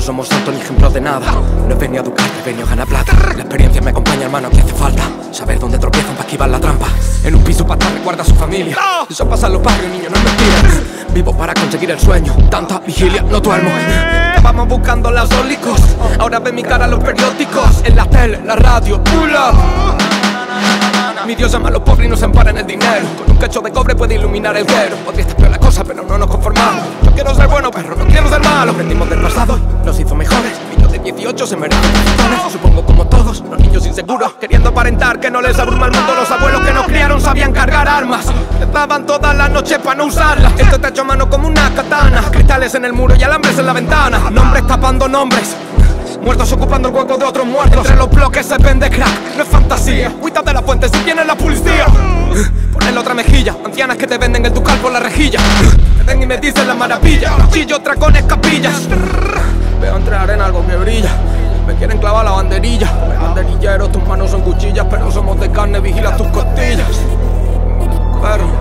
somos santos ni ejemplos de nada. No he venido a educarte, he venido a ganar plata. La experiencia me acompaña, hermano, aquí hace falta saber dónde tropiezan para esquivar la trampa. En un piso para estar recuerda a su familia. Eso pasa en los barrios, niño, no es mentira. Vivo para conseguir el sueño, tanta vigilia, no duermo. Vamos buscando las ólicos. Ahora ven mi cara en los periódicos, en la tele, la radio, pull up. Mi Dios ama a los pobres y no se ampara en el dinero. Con un cacho de cobre puede iluminar el guero. Podría estar peor la cosa, pero no nos conformamos. Yo quiero ser bueno, perro, no quiero ser malo. Aprendimos del pasado, nos hizo mejores. Niños de 18 se merecen posiciones. Supongo como todos, los niños inseguros, queriendo aparentar que no les abruma el mundo. Los abuelos que nos criaron sabían cargar armas. Les daban todas las noches para no usarlas. Esto está hecho a mano como una katana. Cristales en el muro y alambres en la ventana. Nombres tapando nombres. Muertos ocupando el hueco de otros muertos. Entre los bloques se vende crack, no es fantasía. Cuídate de la fuente si viene la policía. Ponle la otra mejilla, ancianas que te venden el ducal por la rejilla. Me ven y me dicen las maravillas. Cuchillos, tracones, capillas. Veo entre la arena algo que brilla. Me quieren clavar la banderilla. Banderilleros, tus manos son cuchillas, pero somos de carne, vigila tus costillas. Perro.